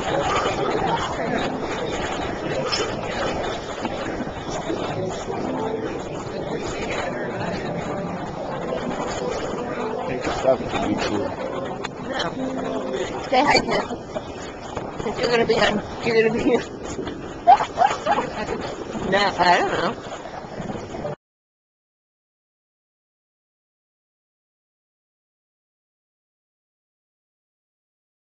Stuff to YouTube. No. Say hi, Tim. You're gonna be on. You're gonna be. No, I don't know.